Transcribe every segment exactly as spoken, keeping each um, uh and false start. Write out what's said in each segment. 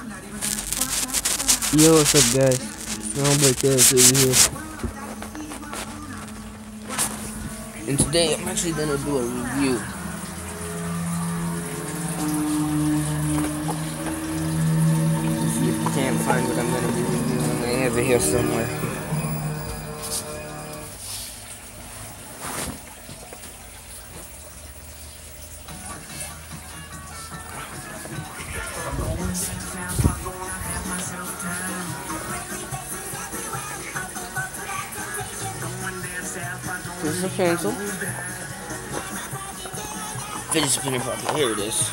Yo, what's up, guys? Homeboy Kaz over here. And today I'm actually gonna do a review. See if you can't find what I'm gonna be reviewing. I have it here somewhere. This is a pencil. Fidget spinner pocket. Here it is.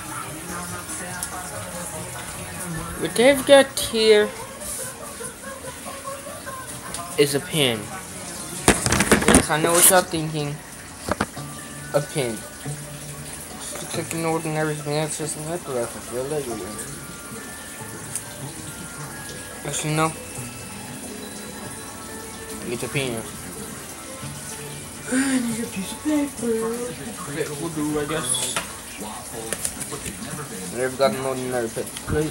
What they've got here is a pin. Yes, I know what y'all thinking. A pin. Just looks like an ordinary pin. It's just a nipple reference. Real regular. Actually, no. It's a pin. I need a piece of paper. That will do, I guess. They've got an ordinary paper plate.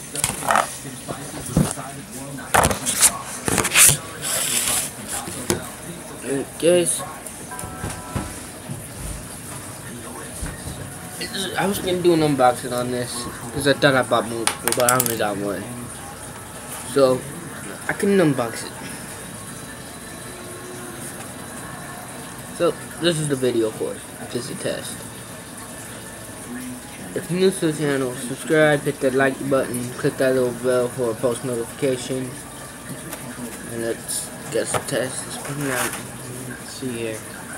Hey, guys. I was gonna do an unboxing on this because I thought I bought multiple, but I only got one. So I can unbox it. So, this is the video for it. Just a test. If you're new to the channel, subscribe, hit that like button, click that little bell for a post notification. And let's get some tests. Let's put it out. Let's see here.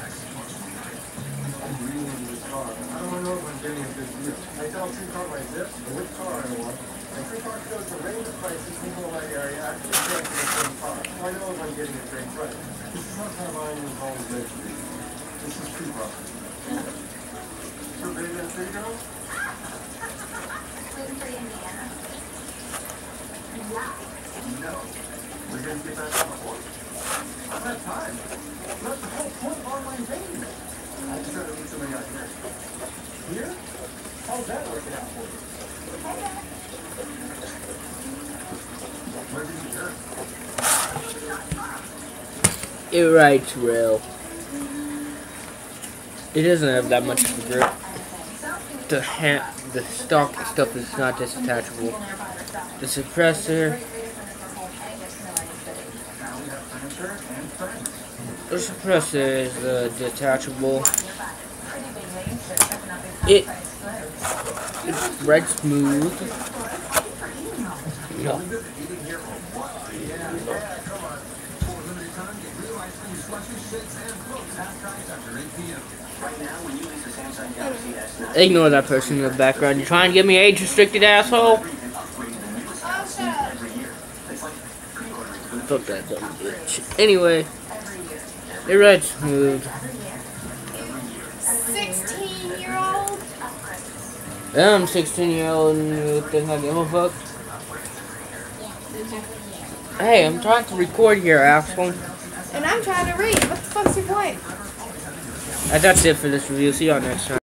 This is too rough. So big and three girls? Gluten free Indiana. No. We're going to get that on the horse. I don't have time. That's the whole point of online dating. I just try to meet somebody out here. Here? How's that working out for you? Where did you hear? It writes real. It doesn't have that much of a grip. The ha the stock stuff is not just detachable. The suppressor. The suppressor is uh, detachable. It it's red smooth. No. Ignore that person in the background. You trying to get me age restricted, asshole? Fuck that dumb bitch. Anyway, the red smooth. sixteen year old? Yeah, I'm sixteen year old and you think I give a fuck? Hey, I'm trying to record here, asshole. And I'm trying to read. What the fuck's your point? And that's it for this review. See y'all next time.